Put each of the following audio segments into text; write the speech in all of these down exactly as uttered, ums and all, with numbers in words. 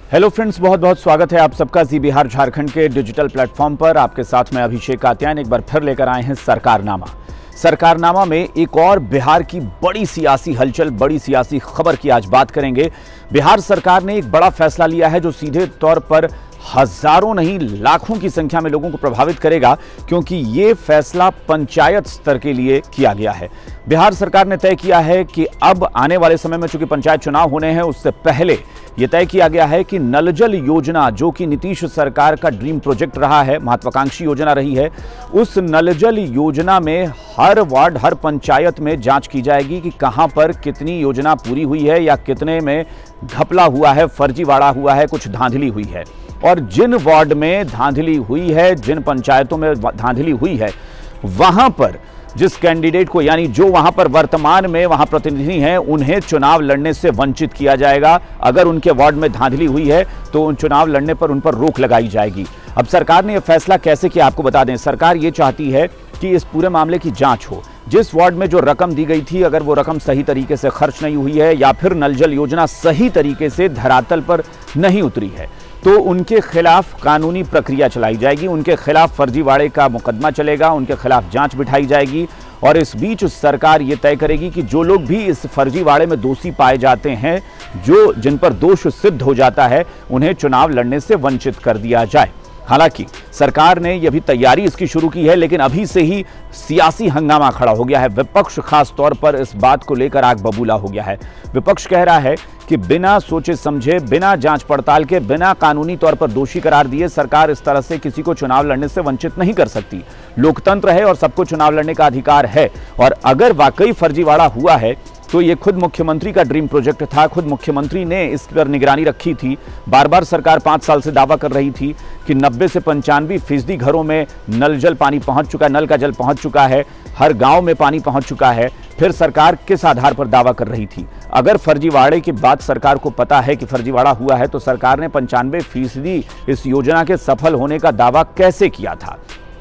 Hello friends, बहुत बहुत स्वागत है आप सबका जी बिहार झारखंड के डिजिटल प्लेटफॉर्म पर। आपके साथ मैं अभिषेक कात्यायन एक बार फिर लेकर आए हैं सरकारनामा। सरकारनामा में एक और बिहार की बड़ी सियासी हलचल, बड़ी सियासी खबर की आज बात करेंगे। बिहार सरकार ने एक बड़ा फैसला लिया है जो सीधे तौर पर हजारों नहीं लाखों की संख्या में लोगों को प्रभावित करेगा, क्योंकि ये फैसला पंचायत स्तर के लिए किया गया है। बिहार सरकार ने तय किया है कि अब आने वाले समय में चूंकि पंचायत चुनाव होने हैं, उससे पहले यह तय किया गया है कि नल जल योजना, जो कि नीतीश सरकार का ड्रीम प्रोजेक्ट रहा है, महत्वाकांक्षी योजना रही है, उस नल जल योजना में हर वार्ड, हर पंचायत में जांच की जाएगी कि कहां पर कितनी योजना पूरी हुई है या कितने में घपला हुआ है, फर्जीवाड़ा हुआ है, कुछ धांधली हुई है। और जिन वार्ड में धांधली हुई है, जिन पंचायतों में धांधली हुई है, वहां पर जिस कैंडिडेट को, यानी जो वहां पर वर्तमान में वहां प्रतिनिधि हैं, उन्हें चुनाव लड़ने से वंचित किया जाएगा। अगर उनके वार्ड में धांधली हुई है तो उन चुनाव लड़ने पर उन पर रोक लगाई जाएगी। अब सरकार ने यह फैसला कैसे किया, आपको बता दें। सरकार ये चाहती है कि इस पूरे मामले की जांच हो। जिस वार्ड में जो रकम दी गई थी, अगर वो रकम सही तरीके से खर्च नहीं हुई है या फिर नल जल योजना सही तरीके से धरातल पर नहीं उतरी है, तो उनके खिलाफ कानूनी प्रक्रिया चलाई जाएगी, उनके खिलाफ फर्जीवाड़े का मुकदमा चलेगा, उनके खिलाफ जांच बिठाई जाएगी। और इस बीच सरकार ये तय करेगी कि जो लोग भी इस फर्जीवाड़े में दोषी पाए जाते हैं, जो जिन पर दोष सिद्ध हो जाता है, उन्हें चुनाव लड़ने से वंचित कर दिया जाए। हालांकि सरकार ने यह भी तैयारी इसकी शुरू की है, लेकिन अभी से ही सियासी हंगामा खड़ा हो गया है। विपक्ष खास तौर पर इस बात को लेकर आग बबूला हो गया है। विपक्ष कह रहा है कि बिना सोचे समझे, बिना जांच पड़ताल के, बिना कानूनी तौर पर दोषी करार दिए सरकार इस तरह से किसी को चुनाव लड़ने से वंचित नहीं कर सकती। लोकतंत्र है और सबको चुनाव लड़ने का अधिकार है। और अगर वाकई फर्जीवाड़ा हुआ है तो ये खुद मुख्यमंत्री का ड्रीम प्रोजेक्ट था, खुद मुख्यमंत्री ने इस पर निगरानी रखी थी। बार बार सरकार पांच साल से दावा कर रही थी कि नब्बे से पंचानवे फीसदी घरों में नल जल पानी पहुंच चुका है, नल का जल पहुंच चुका है, हर गांव में पानी पहुंच चुका है। फिर सरकार किस आधार पर दावा कर रही थी? अगर फर्जीवाड़े की बात सरकार को पता है कि फर्जीवाड़ा हुआ है, तो सरकार ने पंचानवे फीसदी इस योजना के सफल होने का दावा कैसे किया था?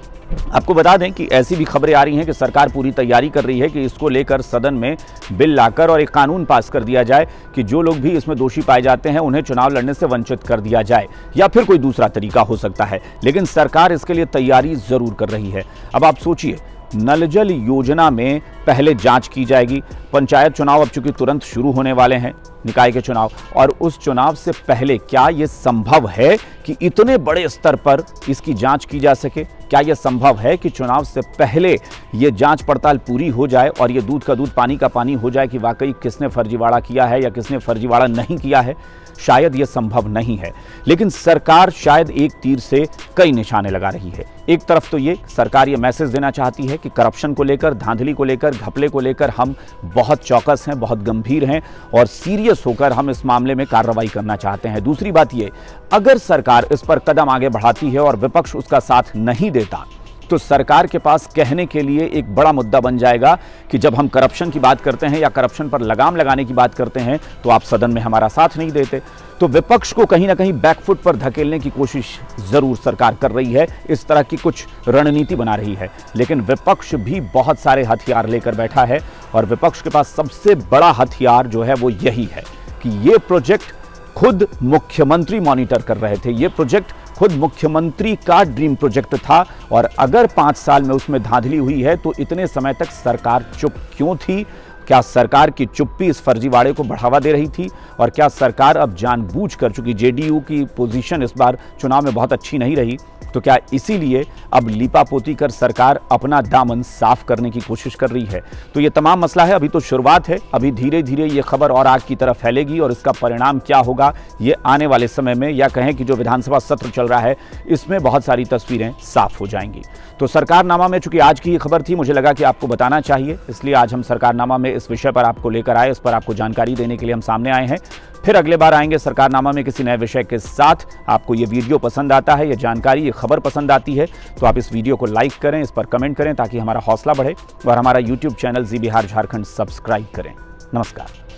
आपको बता दें कि ऐसी भी खबरें आ रही हैं कि सरकार पूरी तैयारी कर रही है कि इसको लेकर सदन में बिल लाकर और एक कानून पास कर दिया जाए कि जो लोग भी इसमें दोषी पाए जाते हैं उन्हें चुनाव लड़ने से वंचित कर दिया जाए, या फिर कोई दूसरा तरीका हो सकता है। लेकिन सरकार इसके लिए तैयारी जरूर कर रही है। अब आप सोचिए, नल जल योजना में पहले जांच की जाएगी। पंचायत चुनाव अब चूंकि तुरंत शुरू होने वाले हैं, निकाय के चुनाव, और उस चुनाव से पहले क्या यह संभव है कि इतने बड़े स्तर पर इसकी जांच की जा सके? क्या यह संभव है कि चुनाव से पहले यह जांच पड़ताल पूरी हो जाए और यह दूध का दूध पानी का पानी हो जाए कि वाकई किसने फर्जीवाड़ा किया है या किसने फर्जीवाड़ा नहीं किया है? शायद यह संभव नहीं है। लेकिन सरकार शायद एक तीर से कई निशाने लगा रही है। एक तरफ तो ये सरकार ये मैसेज देना चाहती है कि करप्शन को लेकर, धांधली को लेकर, घपले को लेकर हम बहुत चौकस हैं, बहुत गंभीर हैं और सीरियस होकर हम इस मामले में कार्रवाई करना चाहते हैं। दूसरी बात ये, अगर सरकार इस पर कदम आगे बढ़ाती है और विपक्ष उसका साथ नहीं देता, तो सरकार के पास कहने के लिए एक बड़ा मुद्दा बन जाएगा कि जब हम करप्शन की बात करते हैं या करप्शन पर लगाम लगाने की बात करते हैं तो आप सदन में हमारा साथ नहीं देते। तो विपक्ष को कहीं ना कहीं बैकफुट पर धकेलने की कोशिश जरूर सरकार कर रही है, इस तरह की कुछ रणनीति बना रही है। लेकिन विपक्ष भी बहुत सारे हथियार लेकर बैठा है और विपक्ष के पास सबसे बड़ा हथियार जो है वो यही है कि ये प्रोजेक्ट खुद मुख्यमंत्री मॉनिटर कर रहे थे। ये प्रोजेक्ट खुद मुख्यमंत्री का ड्रीम प्रोजेक्ट था और अगर पांच साल में उसमें धांधली हुई है तो इतने समय तक सरकार चुप क्यों थी? क्या सरकार की चुप्पी इस फर्जीवाड़े को बढ़ावा दे रही थी? और क्या सरकार अब जानबूझकर, चूंकि जेडीयू की पोजीशन इस बार चुनाव में बहुत अच्छी नहीं रही, तो क्या इसीलिए अब लीपापोती कर सरकार अपना दामन साफ करने की कोशिश कर रही है? तो ये तमाम मसला है, अभी तो शुरुआत है। अभी धीरे धीरे ये खबर और आग की तरफ फैलेगी और इसका परिणाम क्या होगा ये आने वाले समय में, या कहें कि जो विधानसभा सत्र चल रहा है इसमें बहुत सारी तस्वीरें साफ हो जाएंगी। तो सरकारनामा में चूंकि आज की ये खबर थी, मुझे लगा कि आपको बताना चाहिए, इसलिए आज हम सरकारनामा में इस विषय पर आपको लेकर आए, इस पर आपको जानकारी देने के लिए हम सामने आए हैं। फिर अगले बार आएंगे सरकारनामा में किसी नए विषय के साथ। आपको ये वीडियो पसंद आता है, ये जानकारी, ये खबर पसंद आती है तो आप इस वीडियो को लाइक करें, इस पर कमेंट करें ताकि हमारा हौसला बढ़े और हमारा YouTube channel Zee Bihar Jharkhand subscribe करें। नमस्कार।